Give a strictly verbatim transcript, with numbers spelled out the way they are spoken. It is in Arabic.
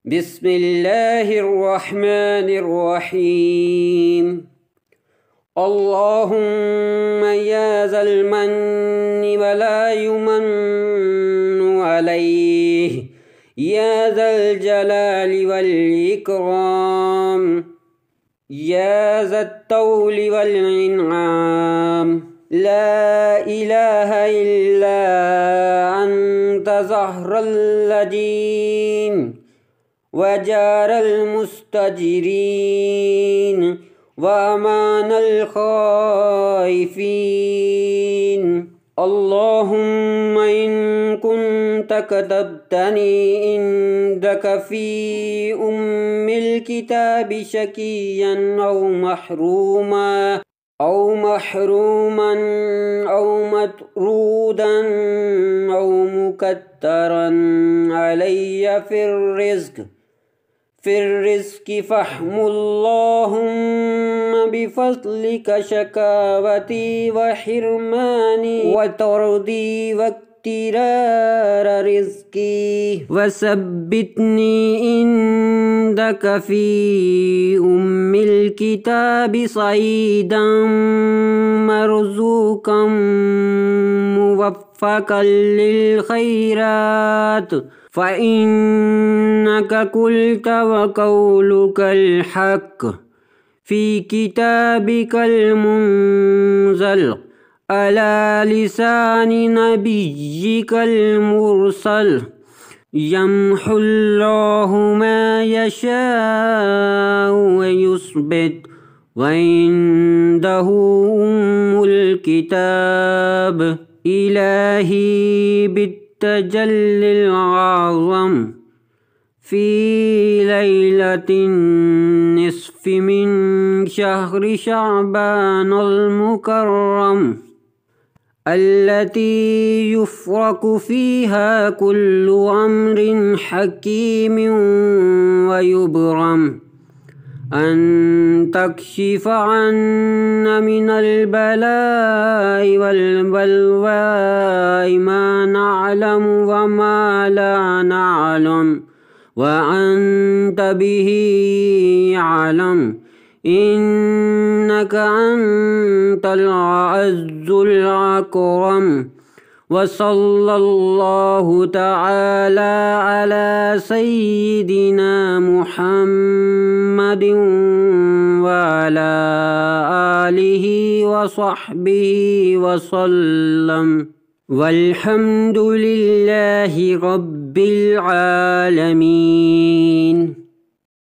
بسم الله الرحمن الرحيم. اللهم يا ذا المن ولا يمن عليه، يا ذا الجلال والإكرام، يا ذا الطول والإنعام، لا إله إلا أنت زهر الذين وجار المستجرين وأمان الخائفين. اللهم إن كنت كتبتني عندك في أم الكتاب شقيا أو محروما أو محروما أو مطرودا أو مكترا علي في الرزق في الرزق فاحم اللهم بفضلك شكاوتي وحرماني وطردي واقترار رزقي، وثبتني عندك في أم الكتاب صعيدا مرزوقا موفقا للخيرات، فإنك قلت وقولك الحق في كتابك المنزل على لسان نبيك المرسل. يمحو الله ما يشاء ويثبت وعنده أم الكتاب. إلهي بالتجلي الأعظم في ليلة النصف من شهر شعبان المكرم، التي يفرق فيها كل أمر حكيم ويبرم، أن تكشف عنا من البلاء والبلواء ما نعلم وما لا نعلم، وأنت به أعلم، إنك أنت الأعز الأكرم. وصلى الله تعالى على سيدنا محمد وعلى آله وصحبه وسلم، والحمد لله رب العالمين.